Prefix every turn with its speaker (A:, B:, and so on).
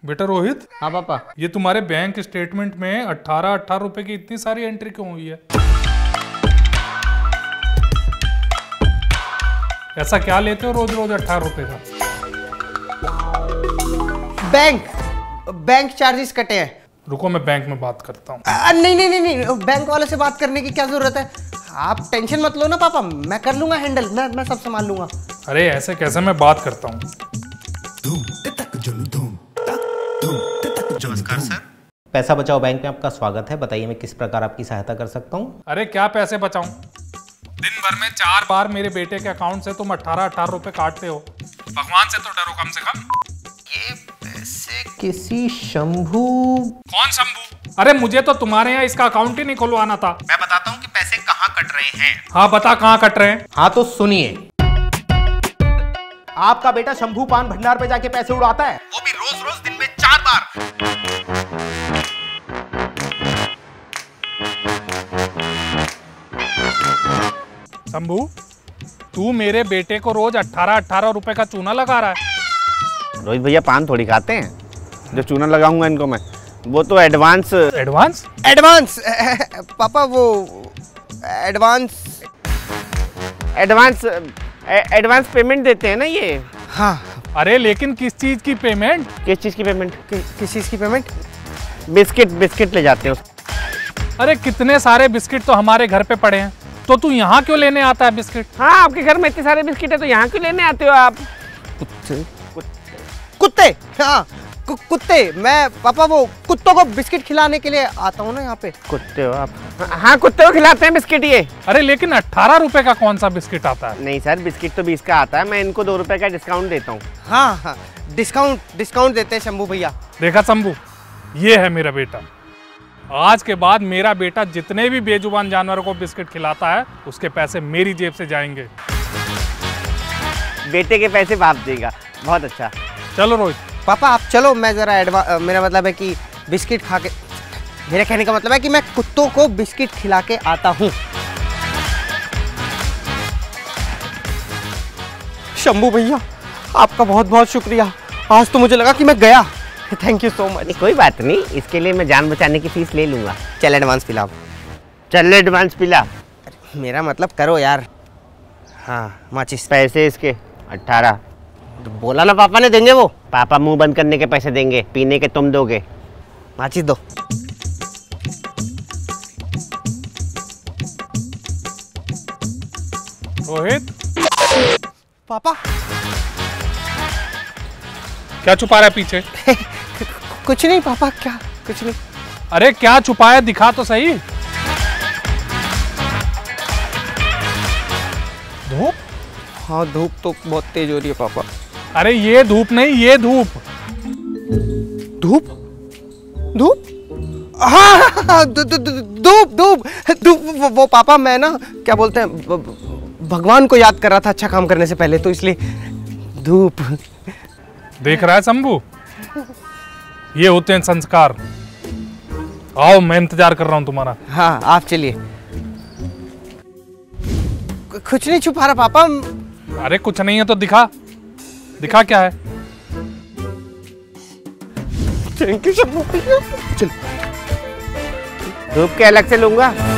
A: बेटा रोहित।
B: हाँ पापा।
A: ये तुम्हारे बैंक स्टेटमेंट में 18 रुपए की इतनी सारी एंट्री क्यों हुई है? ऐसा क्या लेते हो रोज रोज 18 रुपए का?
B: बैंक चार्जेस कटे हैं।
A: रुको मैं बैंक में बात करता हूँ।
B: नहीं, बैंक वाले से बात करने की क्या जरूरत है? आप टेंशन मत लो ना पापा, मैं कर लूंगा हैंडल, मैं सब संभाल लूंगा।
A: अरे ऐसे कैसे, मैं बात करता हूँ।
C: नमस्कार सर।
D: पैसा बचाओ बैंक में आपका स्वागत है। बताइए मैं किस प्रकार आपकी सहायता कर सकता हूँ।
A: अरे क्या पैसे बचाऊं? दिन भर में 4 बार मेरे बेटे के अकाउंट से तुम 18 रुपए काटते हो। भगवान से तो डरो कम से कम।
B: ये पैसे
D: किसी शंभू।
A: कौन शंभू? अरे मुझे तो तुम्हारे यहाँ इसका अकाउंट ही नहीं खुलवाना था।
C: मैं बताता हूँ कि पैसे कहाँ कट रहे हैं।
A: हाँ बता, कहाँ कट रहे हैं?
D: हाँ तो सुनिए, आपका बेटा शंभू पान भंडार पे जाके पैसे उड़ाता है,
C: वो भी रोज रोज दिन में 4 बार।
A: शंभू, तू मेरे बेटे को रोज 18 रुपए का चूना लगा रहा है।
E: रोहित भैया पान थोड़ी खाते हैं, जो चूना लगाऊंगा इनको मैं, वो तो एडवांस
B: पापा, वो
E: एडवांस पेमेंट देते हैं ना ये।
B: हाँ।
A: अरे लेकिन किस चीज की पेमेंट?
E: किस चीज की पेमेंट?
B: किस चीज की पेमेंट?
E: बिस्किट ले जाते हो।
A: अरे कितने सारे बिस्किट तो हमारे घर पे पड़े हैं, तो तू यहाँ क्यों लेने आता है बिस्किट?
E: हाँ, आपके घर में इतने सारे बिस्किट है तो यहाँ क्यों लेने आते हो आप?
B: कुत्ते। हाँ कुत्ते। मैं पापा वो कुत्तों को बिस्किट खिलाने के लिए आता हूँ ना यहाँ पे।
E: कुत्ते हो आप? हाँ, कुत्ते को खिलाते हैं बिस्किट ये।
A: अरे लेकिन 18 रुपए का कौन सा बिस्किट आता है?
E: नहीं सर, बिस्किट तो 20 का आता है, मैं इनको 2 रुपए का डिस्काउंट देता हूँ।
B: हाँ, डिस्काउंट देते हैं शंभू भैया।
A: देखा शंभू, ये है मेरा बेटा। आज के बाद मेरा बेटा जितने भी बेजुबान जानवरों को बिस्किट खिलाता है, उसके पैसे मेरी जेब से जाएंगे।
E: बेटे के पैसे बाप देगा। बहुत अच्छा।
A: चलो रोहित।
B: पापा आप चलो, मैं जरा मेरा मतलब है कि बिस्किट खा के, मेरे कहने का मतलब है कि मैं कुत्तों को बिस्किट खिला के आता हूँ। शंभू भैया आपका बहुत बहुत शुक्रिया, आज तो मुझे लगा कि मैं गया। Thank you so much.
E: कोई बात नहीं, इसके लिए मैं जान बचाने की फीस ले लूंगा।
B: चल एडवांस पिला।
E: चल एडवांस पिला।
B: मेरा मतलब करो यार। हाँ माचिस।
E: पैसे इसके 18।
B: तो बोला ना पापा ने देंगे वो।
E: पापा मुंह बंद करने के पैसे देंगे, पीने के तुम दोगे।
B: माचिस दो।
A: रोहित।
B: पापा
A: क्या छुपा रहा है पीछे?
B: कुछ नहीं पापा, क्या कुछ नहीं।
A: अरे क्या छुपाया, दिखा तो सही। धूप?
B: हाँ धूप तो बहुत तेज हो रही है पापा।
A: अरे ये धूप नहीं, ये धूप।
B: धूप? हाँ धूप। वो पापा मैं ना क्या बोलते हैं, भगवान को याद कर रहा था अच्छा काम करने से पहले, तो इसलिए धूप।
A: देख रहा है शंभू, ये होते हैं संस्कार। आओ, मैं इंतजार कर रहा हूं तुम्हारा।
B: हाँ आप चलिए। कुछ नहीं छुपा रहा पापा।
A: अरे कुछ नहीं है तो दिखा क्या है?
B: थैंक यू शंभू भैया। चलो
E: धूप के अलग से लूंगा।